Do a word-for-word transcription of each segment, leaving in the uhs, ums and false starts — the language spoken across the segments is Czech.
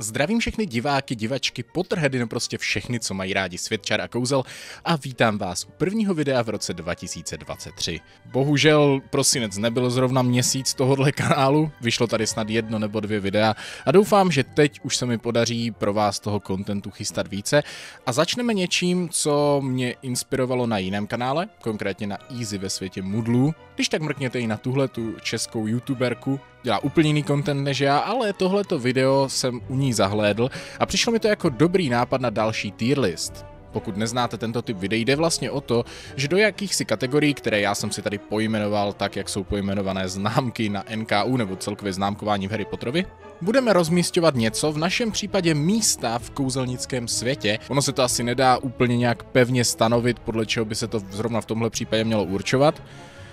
Zdravím všechny diváky, divačky, potrhedy, no prostě všechny, co mají rádi svět čar a kouzel a vítám vás u prvního videa v roce dva tisíce dvacet tři. Bohužel prosinec nebyl zrovna měsíc tohohle kanálu, vyšlo tady snad jedno nebo dvě videa a doufám, že teď už se mi podaří pro vás toho kontentu chystat více a začneme něčím, co mě inspirovalo na jiném kanále, konkrétně na Easy ve světě Moodlů. Když tak mrkněte i na tuhle tu českou youtuberku, dělá úplně jiný content než já, ale tohleto video jsem u ní zahlédl a přišlo mi to jako dobrý nápad na další tier list. Pokud neznáte tento typ videí, jde vlastně o to, že do jakýchsi kategorií, které já jsem si tady pojmenoval tak, jak jsou pojmenované známky na N K U nebo celkově známkování v Harry Potterovi, budeme rozmísťovat něco, v našem případě místa v kouzelnickém světě. Ono se to asi nedá úplně nějak pevně stanovit, podle čeho by se to zrovna v tomhle případě mělo určovat.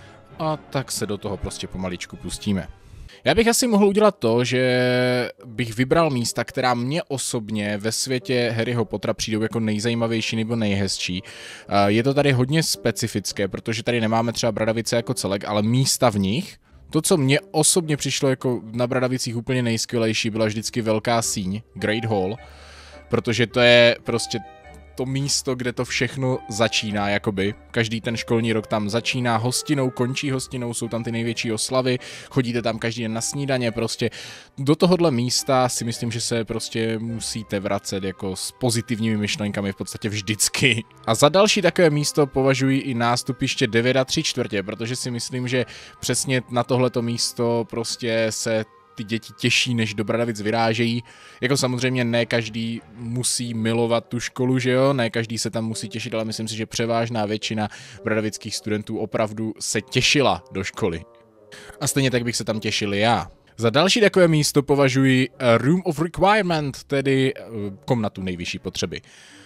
A tak se do toho prostě pomaličku pustíme. Já bych asi mohl udělat to, že bych vybral místa, která mě osobně ve světě Harryho Pottera přijdou jako nejzajímavější nebo nejhezčí. Je to tady hodně specifické, protože tady nemáme třeba Bradavice jako celek, ale místa v nich. To, co mě osobně přišlo jako na Bradavicích úplně nejskvělejší, byla vždycky velká síň, Great Hall, protože to je prostě to místo, kde to všechno začíná, jakoby. Každý ten školní rok tam začíná hostinou, končí hostinou, jsou tam ty největší oslavy, chodíte tam každý den na snídaně, prostě do tohohle místa si myslím, že se prostě musíte vracet jako s pozitivními myšlenkami v podstatě vždycky. A za další takové místo považuji i nástupiště devět a tři čtvrtě, protože si myslím, že přesně na tohleto místo prostě se ty děti těší, než do Bradavic vyrážejí. Jako samozřejmě ne každý musí milovat tu školu, že jo, ne každý se tam musí těšit, ale myslím si, že převážná většina bradavických studentů opravdu se těšila do školy. A stejně tak bych se tam těšil já. Za další takové místo považuji Room of Requirement, tedy komnatu nejvyšší potřeby.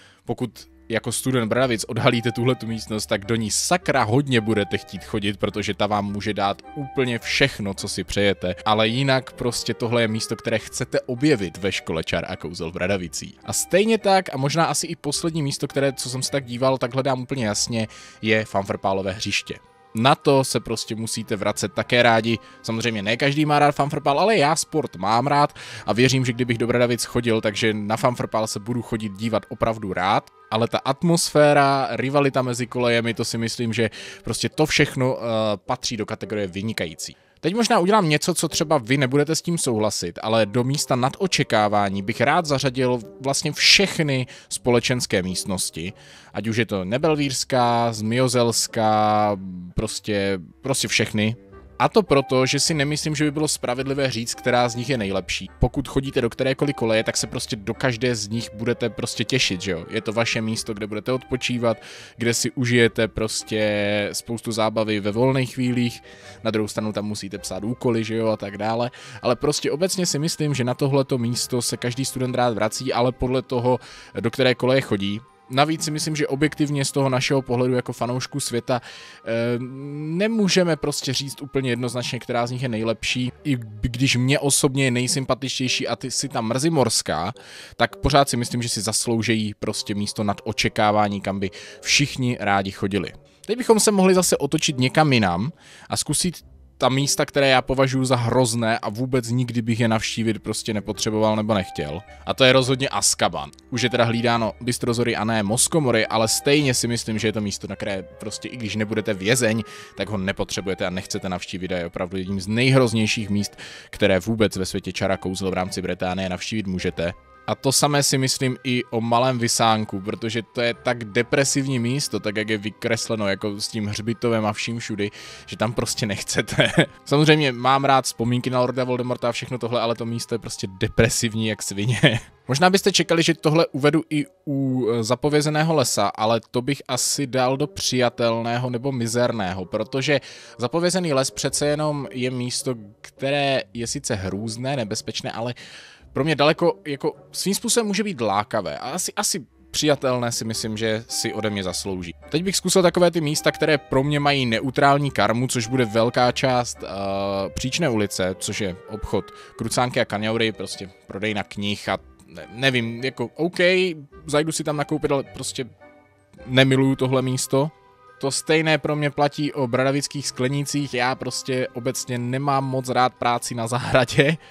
Pokud jako student Bradavic odhalíte tuhletu místnost, tak do ní sakra hodně budete chtít chodit, protože ta vám může dát úplně všechno, co si přejete. Ale jinak prostě tohle je místo, které chcete objevit ve škole čar a kouzel v Bradavicích. A stejně tak, a možná asi i poslední místo, které, co jsem se tak díval, tak hledám úplně jasně, je Fanfrpálové hřiště. Na to se prostě musíte vracet také rádi. Samozřejmě ne každý má rád Fanfrpál, ale já sport mám rád a věřím, že kdybych do Bradavic chodil, takže na Fanfrpál se budu chodit dívat opravdu rád. Ale ta atmosféra, rivalita mezi kolejemi, to si myslím, že prostě to všechno uh, patří do kategorie vynikající. Teď možná udělám něco, co třeba vy nebudete s tím souhlasit, ale do místa nad očekávání bych rád zařadil vlastně všechny společenské místnosti, ať už je to Nebelvírská, Zmijozelská, prostě, prostě všechny. A to proto, že si nemyslím, že by bylo spravedlivé říct, která z nich je nejlepší. Pokud chodíte do kterékoliv koleje, tak se prostě do každé z nich budete prostě těšit, že jo? Je to vaše místo, kde budete odpočívat, kde si užijete prostě spoustu zábavy ve volných chvílích, na druhou stranu tam musíte psát úkoly, že jo, a tak dále. Ale prostě obecně si myslím, že na tohleto místo se každý student rád vrací, ale podle toho, do které koleje chodí. Navíc si myslím, že objektivně z toho našeho pohledu jako fanoušku světa e, nemůžeme prostě říct úplně jednoznačně, která z nich je nejlepší. I když mě osobně je nejsympatičtější a ty si ta Mrzimorská, tak pořád si myslím, že si zasloužejí prostě místo nad očekávání, kam by všichni rádi chodili. Teď bychom se mohli zase otočit někam jinam a zkusit ta místa, které já považuji za hrozné a vůbec nikdy bych je navštívit prostě nepotřeboval nebo nechtěl. A to je rozhodně Azkaban. Už je teda hlídáno Bystrozory a ne Moskomory, ale stejně si myslím, že je to místo, na které prostě i když nebudete vězeň, tak ho nepotřebujete a nechcete navštívit a je opravdu jedním z nejhroznějších míst, které vůbec ve světě čara kouzel v rámci Británie navštívit můžete. A to samé si myslím i o Malém Vysánku, protože to je tak depresivní místo, tak jak je vykresleno jako s tím hřbitovem a vším všudy, že tam prostě nechcete. Samozřejmě mám rád vzpomínky na Lorda Voldemorta a všechno tohle, ale to místo je prostě depresivní jak svině. Možná byste čekali, že tohle uvedu i u Zapovězeného lesa, ale to bych asi dal do přijatelného nebo mizerného, protože Zapovězený les přece jenom je místo, které je sice hrůzné, nebezpečné, ale pro mě daleko jako svým způsobem může být lákavé a asi, asi přijatelné si myslím, že si ode mě zaslouží. Teď bych zkusil takové ty místa, které pro mě mají neutrální karmu, což bude velká část uh, Příčné ulice, což je obchod Krucánky a Kaňoury, prostě prodejna knih a ne, nevím, jako OK, zajdu si tam nakoupit, ale prostě nemiluju tohle místo. To stejné pro mě platí o Bradavických Sklenících, já prostě obecně nemám moc rád práci na zahradě,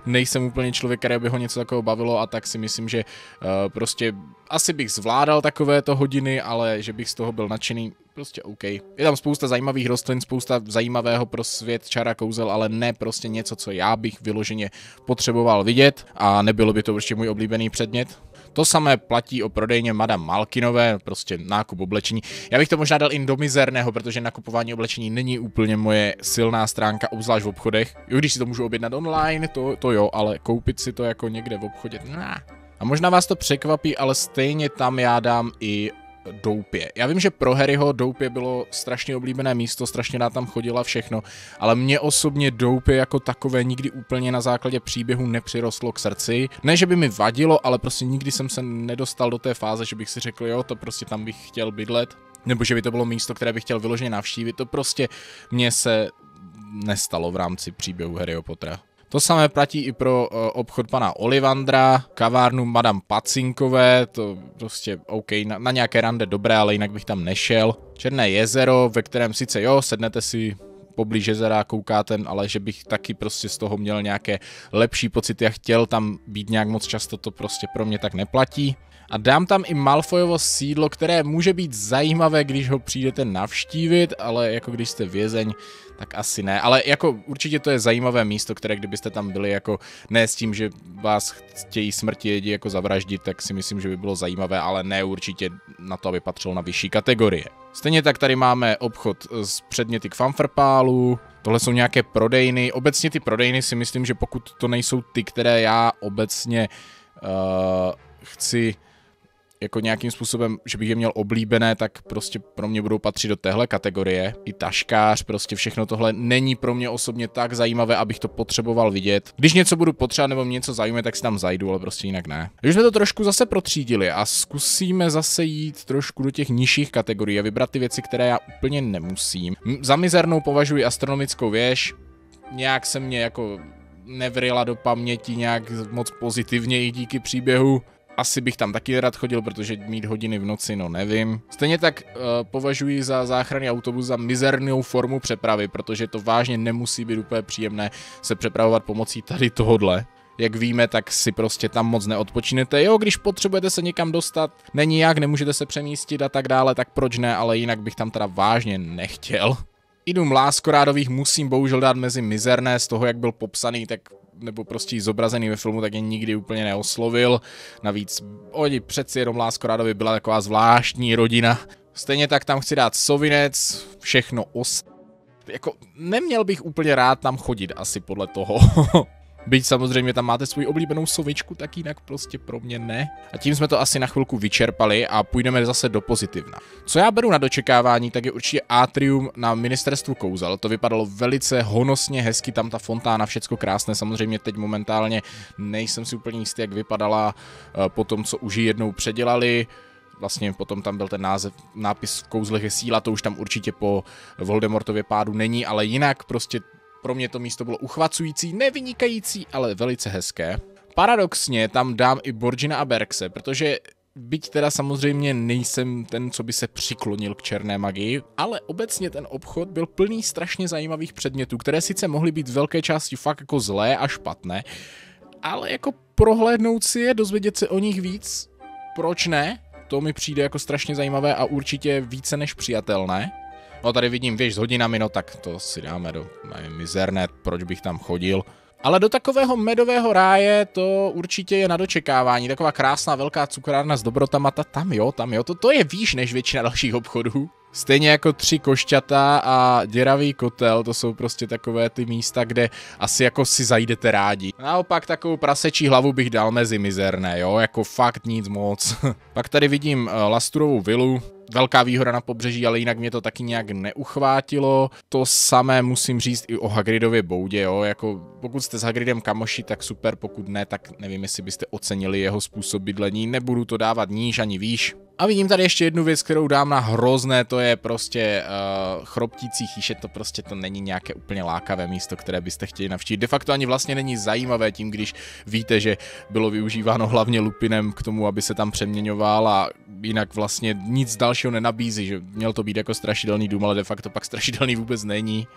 nejsem úplně člověk, který by ho něco takového bavilo, a tak si myslím, že uh, prostě asi bych zvládal takovéto hodiny, ale že bych z toho byl nadšený, prostě OK. Je tam spousta zajímavých rostlin, spousta zajímavého pro svět čar a kouzel, ale ne prostě něco, co já bych vyloženě potřeboval vidět, a nebylo by to určitě můj oblíbený předmět. To samé platí o prodejně Madame Malkinové, prostě nákup oblečení. Já bych to možná dal i do mizerného, protože nakupování oblečení není úplně moje silná stránka, obzvlášť v obchodech. Jo, když si to můžu objednat online, to, to jo, ale koupit si to jako někde v obchodě, nah. A možná vás to překvapí, ale stejně tam já dám i doupě. Já vím, že pro Harryho doupě bylo strašně oblíbené místo, strašně rád tam chodila všechno, ale mě osobně doupě jako takové nikdy úplně na základě příběhu nepřirostlo k srdci. Ne, že by mi vadilo, ale prostě nikdy jsem se nedostal do té fáze, že bych si řekl, jo, to prostě tam bych chtěl bydlet, nebo že by to bylo místo, které bych chtěl vyloženě navštívit. To prostě mně se nestalo v rámci příběhu Harryho Pottera. To samé platí i pro uh, obchod pana Ollivandera, kavárnu Madame Pacinkové, to prostě OK, na, na nějaké rande dobré, ale jinak bych tam nešel. Černé jezero, ve kterém sice jo, sednete si poblíž jezera, koukáte, ale že bych taky prostě z toho měl nějaké lepší pocity a chtěl tam být nějak moc často, to prostě pro mě tak neplatí. A dám tam i Malfoyovo sídlo, které může být zajímavé, když ho přijdete navštívit, ale jako když jste vězeň, tak asi ne. Ale jako určitě to je zajímavé místo, které kdybyste tam byli jako ne s tím, že vás chtějí smrti jedi jako zavraždit, tak si myslím, že by bylo zajímavé, ale ne určitě na to, aby patřilo na vyšší kategorie. Stejně tak tady máme obchod s předměty k Fumfrpálu, tohle jsou nějaké prodejny. Obecně ty prodejny si myslím, že pokud to nejsou ty, které já obecně uh, chci jako nějakým způsobem, že bych je měl oblíbené, tak prostě pro mě budou patřit do téhle kategorie. I taškář, prostě všechno tohle není pro mě osobně tak zajímavé, abych to potřeboval vidět. Když něco budu potřebovat nebo mě něco zajímá, tak si tam zajdu, ale prostě jinak ne. Když jsme to trošku zase protřídili a zkusíme zase jít trošku do těch nižších kategorií a vybrat ty věci, které já úplně nemusím. Za mizernou považuji astronomickou věž. Nějak se mě jako nevrila do paměti nějak moc pozitivně i díky příběhu. Asi bych tam taky rád chodil, protože mít hodiny v noci, no nevím. Stejně tak uh, považuji za záchranný autobus za mizernou formu přepravy, protože to vážně nemusí být úplně příjemné se přepravovat pomocí tady tohodle. Jak víme, tak si prostě tam moc neodpočinete. Jo, když potřebujete se někam dostat, není jak, nemůžete se přemístit a tak dále, tak proč ne, ale jinak bych tam teda vážně nechtěl. I dům Láskorádových musím bohužel dát mezi mizerné, z toho, jak byl popsaný, tak nebo prostě zobrazený ve filmu, tak je nikdy úplně neoslovil. Navíc oni přeci jenom Láskorádovi byla taková zvláštní rodina. Stejně tak tam chci dát Sovinec, všechno os... Jako neměl bych úplně rád tam chodit asi podle toho. Byť samozřejmě tam máte svou oblíbenou sovičku, tak jinak prostě pro mě ne. A tím jsme to asi na chvilku vyčerpali a půjdeme zase do pozitivna. Co já beru na dočekávání, tak je určitě atrium na Ministerstvu kouzel. To vypadalo velice honosně, hezky, tam ta fontána, všecko krásné. Samozřejmě teď momentálně nejsem si úplně jistý, jak vypadala po tom, co už ji jednou předělali. Vlastně potom tam byl ten název, nápis v kouzlech je síla, to už tam určitě po Voldemortově pádu není, ale jinak prostě pro mě to místo bylo uchvacující, nevynikající, ale velice hezké. Paradoxně tam dám i Borgina a Berkse, protože byť teda samozřejmě nejsem ten, co by se přiklonil k černé magii, ale obecně ten obchod byl plný strašně zajímavých předmětů, které sice mohly být v velké části fakt jako zlé a špatné, ale jako prohlédnout si je, dozvědět se o nich víc, proč ne? To mi přijde jako strašně zajímavé a určitě více než přijatelné. No tady vidím věž s hodinami, no tak to si dáme do nevím, mizerné, proč bych tam chodil. Ale do takového medového ráje to určitě je na dočekávání. Taková krásná velká cukrárna s dobrotama, ta tam jo, tam jo, to, to je výš než většina dalších obchodů. Stejně jako Tři košťata a Děravý kotel, to jsou prostě takové ty místa, kde asi jako si zajdete rádi. Naopak takovou prasečí hlavu bych dal mezi mizerné, jo, jako fakt nic moc. Pak tady vidím uh, Lasturovou vilu, velká výhoda na pobřeží, ale jinak mě to taky nějak neuchvátilo. To samé musím říct i o Hagridově boudě, jo, jako pokud jste s Hagridem kamoši, tak super, pokud ne, tak nevím, jestli byste ocenili jeho způsob bydlení, nebudu to dávat níž ani výš. A vidím tady ještě jednu věc, kterou dám na hrozné, to je prostě uh, chroptící chýše, to prostě to není nějaké úplně lákavé místo, které byste chtěli navštívit. De facto ani vlastně není zajímavé tím, když víte, že bylo využíváno hlavně Lupinem k tomu, aby se tam přeměňoval a jinak vlastně nic dalšího nenabízí, že měl to být jako strašidelný dům, ale de facto pak strašidelný vůbec není.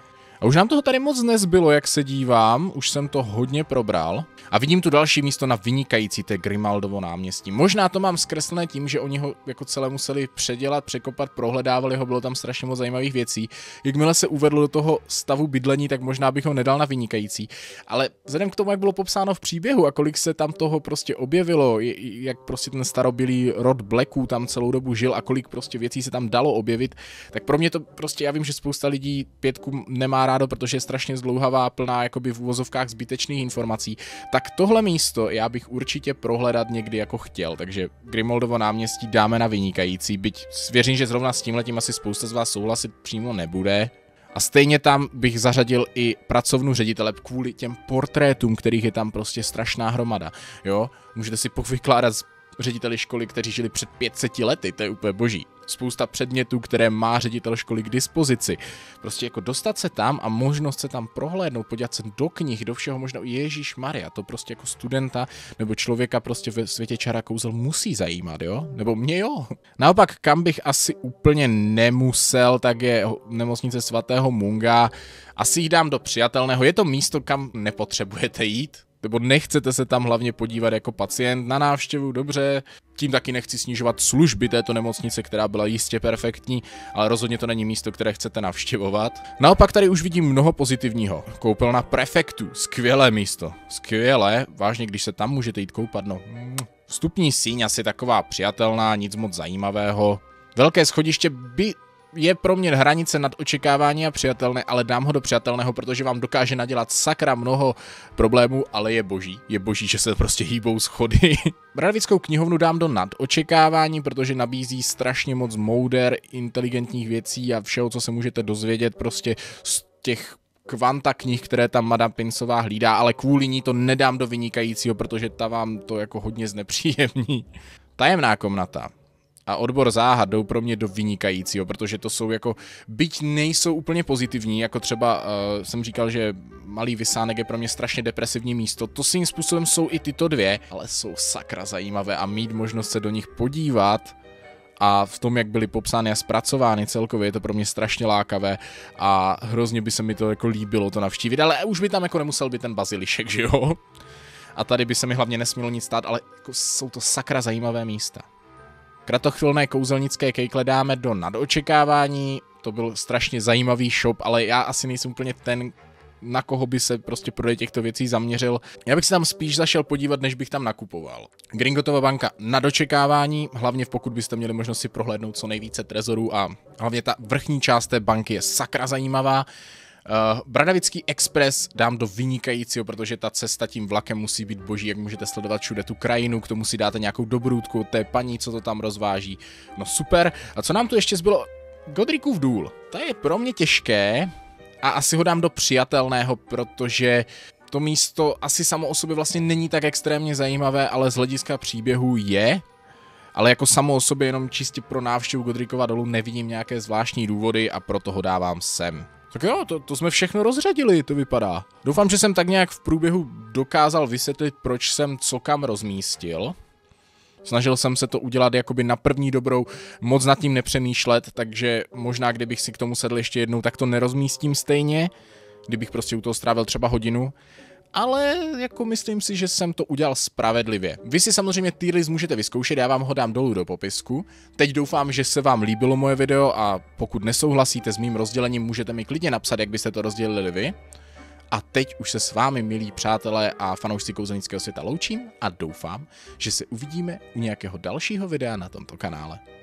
A už nám toho tady moc nezbylo, jak se dívám, už jsem to hodně probral. A vidím tu další místo na vynikající té Grimaldovo náměstí. Možná to mám zkreslené tím, že oni ho jako celé museli předělat, překopat, prohledávali ho, bylo tam strašně moc zajímavých věcí. Jakmile se uvedl do toho stavu bydlení, tak možná bych ho nedal na vynikající. Ale vzhledem k tomu, jak bylo popsáno v příběhu a kolik se tam toho prostě objevilo, jak prostě ten starobylý rod Blacků tam celou dobu žil a kolik prostě věcí se tam dalo objevit, tak pro mě to prostě, já vím, že spousta lidí pětku nemá rádo, protože je strašně zdlouhavá, plná jakoby v uvozovkách zbytečných informací. Tak tohle místo já bych určitě prohledat někdy jako chtěl, takže Grimaldovo náměstí dáme na vynikající, byť věřím, že zrovna s tímhletím asi spousta z vás souhlasit přímo nebude. A stejně tam bych zařadil i pracovnu ředitele kvůli těm portrétům, kterých je tam prostě strašná hromada, jo. Můžete si povykládat řediteli školy, kteří žili před pět set lety, to je úplně boží. Spousta předmětů, které má ředitel školy k dispozici. Prostě jako dostat se tam a možnost se tam prohlédnout, podívat se do knih, do všeho možného. Ježíšmarja, to prostě jako studenta nebo člověka prostě ve světě čar a kouzel musí zajímat, jo? Nebo mě jo. Naopak, kam bych asi úplně nemusel, tak je nemocnice svatého Munga. Asi jich dám do přijatelného. Je to místo, kam nepotřebujete jít. Nebo nechcete se tam hlavně podívat jako pacient na návštěvu, dobře, tím taky nechci snižovat služby této nemocnice, která byla jistě perfektní, ale rozhodně to není místo, které chcete navštěvovat. Naopak tady už vidím mnoho pozitivního. Koupelna prefektu, skvělé místo, skvělé, vážně, když se tam můžete jít koupat, no. Vstupní síň asi taková přijatelná, nic moc zajímavého. Velké schodiště by... je pro mě hranice nad očekávání a přijatelné, ale dám ho do přijatelného, protože vám dokáže nadělat sakra mnoho problémů, ale je boží. Je boží, že se prostě hýbou schody. Bradavickou knihovnu dám do nad očekávání, protože nabízí strašně moc mouder, inteligentních věcí a všeho, co se můžete dozvědět prostě z těch kvanta knih, které tam Madame Pinsová hlídá, ale kvůli ní to nedám do vynikajícího, protože ta vám to jako hodně znepříjemní. Tajemná komnata a odbor záhad jdou pro mě do vynikajícího, protože to jsou jako, byť nejsou úplně pozitivní, jako třeba uh, jsem říkal, že Malý Vysánek je pro mě strašně depresivní místo, to svým způsobem jsou i tyto dvě, ale jsou sakra zajímavé a mít možnost se do nich podívat a v tom, jak byly popsány a zpracovány celkově, je to pro mě strašně lákavé a hrozně by se mi to jako líbilo to navštívit, ale už by tam jako nemusel být ten bazilišek, že jo? A tady by se mi hlavně nesmělo nic stát, ale jako jsou to sakra zajímavé místa. Kratochvilné kouzelnické kejkle dáme do nadočekávání, to byl strašně zajímavý shop, ale já asi nejsem úplně ten, na koho by se prostě prodej těchto věcí zaměřil. Já bych se tam spíš zašel podívat, než bych tam nakupoval. Gringotova banka na dočekávání, hlavně pokud byste měli možnost si prohlédnout co nejvíce trezorů a hlavně ta vrchní část té banky je sakra zajímavá. Uh, Bradavický Express dám do vynikajícího, protože ta cesta tím vlakem musí být boží, jak můžete sledovat všude tu krajinu, k tomu si dáte nějakou dobrůdku, té paní, co to tam rozváží. No super. A co nám tu ještě zbylo? Godrikův důl. To je pro mě těžké a asi ho dám do přijatelného, protože to místo asi samo o sobě vlastně není tak extrémně zajímavé, ale z hlediska příběhu je. Ale jako samo o sobě jenom čistě pro návštěvu Godrikova dolu nevidím nějaké zvláštní důvody a proto ho dávám sem. Tak jo, to, to jsme všechno rozřadili, to vypadá. Doufám, že jsem tak nějak v průběhu dokázal vysvětlit, proč jsem co kam rozmístil. Snažil jsem se to udělat jakoby na první dobrou, moc nad tím nepřemýšlet, takže možná kdybych si k tomu sedl ještě jednou, tak to nerozmístím stejně, kdybych prostě u toho strávil třeba hodinu. Ale jako myslím si, že jsem to udělal spravedlivě. Vy si samozřejmě tier list můžete vyzkoušet, já vám ho dám dolů do popisku. Teď doufám, že se vám líbilo moje video a pokud nesouhlasíte s mým rozdělením, můžete mi klidně napsat, jak byste to rozdělili vy. A teď už se s vámi, milí přátelé a fanoušci kouzelnického světa, loučím a doufám, že se uvidíme u nějakého dalšího videa na tomto kanále.